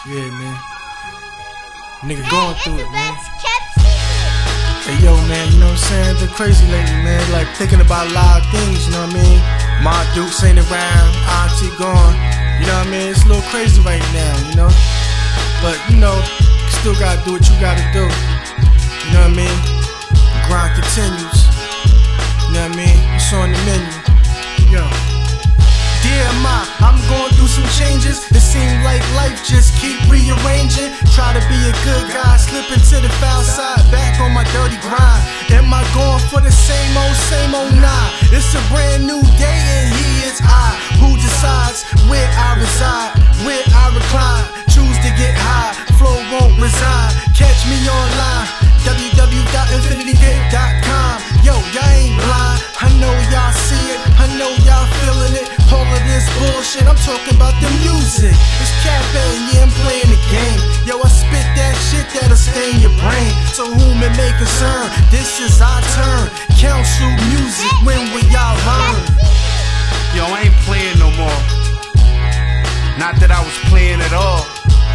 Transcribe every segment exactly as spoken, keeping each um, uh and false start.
Yeah, man. Nigga going through it, man. Hey, yo, man, you know what I'm saying? Been crazy lately, man. Like, thinking about a lot of things, you know what I mean? My Dukes ain't around, Auntie gone. You know what I mean? It's a little crazy right now, you know? But, you know, you still gotta do what you gotta do. You know what I mean? The grind continues. You know what I mean? It's on the menu. Yo. Dear Ma, I'm going through some changes. It seems like life just keep rearranging. Try to be a good guy, slip into the foul side, back on my dirty grind. Am I going for the same old, same old? Nah, it's a brand new day and he is I who decides where I reside, where I recline. Choose to get high, flow won't resign. Catch me online, w w w dot infinity gate dot com. Yo, y'all ain't blind, I know y'all see it, I know y'all feeling it. All of this bullshit, I'm talking about the music. It's Cafe, yeah, I'm playing the game. Yo, I spit that shit that'll stain your brain. So whom it may concern, this is our turn. Council music, when will y'all learn? Yo, I ain't playing no more. Not that I was playing at all.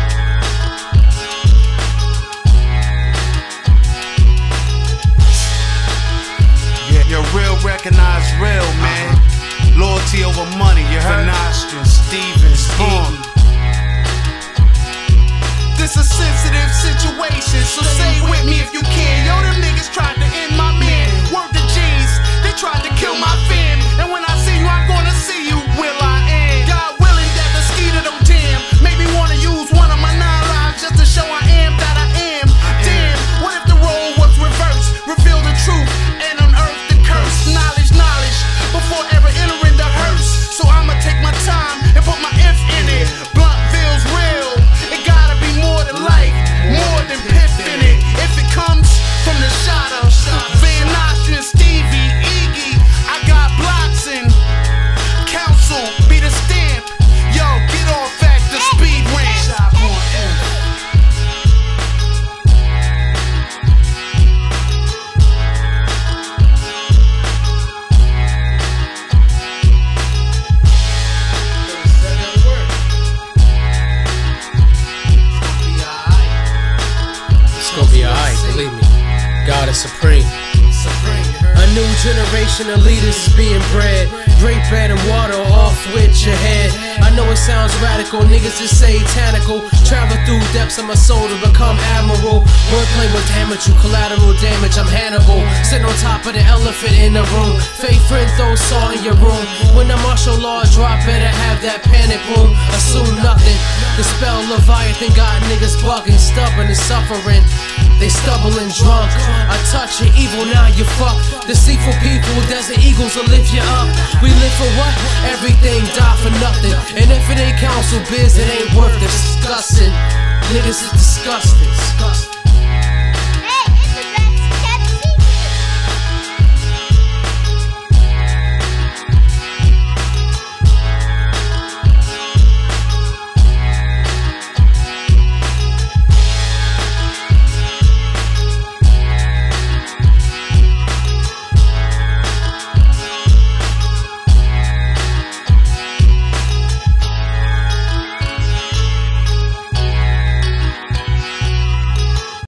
Yeah, you're real, recognize real, man. Loyalty over money, you heard? Nostrum, Stevens, Iggy. This a sensitive situation, so say it with me if you can. Yo, them niggas tried to end my man. Word to G's, they tried to kill my fam. And when I see you, I'm gonna see you, will I am. God willing that the skeeter don't damn. Maybe wanna use one of my nine lives just to show I am that I am. Damn, what if the role was reversed? Reveal the truth and unearth the curse. Knowledge, knowledge, before ever entering the hearse. So I'ma take my time and put my if in it. Blunt feels real. It gotta be more than life, more than piff in it. If it comes from the shot of Van Nostrand, Stevie, Iggy, I got blocks and Council be the stamp. Yo, get off at the speed ramp. Gonna be alright, believe me. God is supreme. A new generation of leaders is being bred. Break bread and water off with your head. I know it sounds radical, niggas is satanical. Travel through depths of my soul to become admiral. Wordplay will damage you, collateral damage, I'm Hannibal. Sitting on top of the elephant in the room. Fake friend throw salt in your room. When the martial law drop, better have that panic room. Assume nothing. The spell Leviathan got niggas bugging, stubborn and suffering. They stubble and drunk. I touch your evil, now you fuck. Deceitful people, desert eagles will lift you up. We live for what? Everything die for nothing. And if it ain't council biz, it ain't worth discussing. Niggas is disgusting.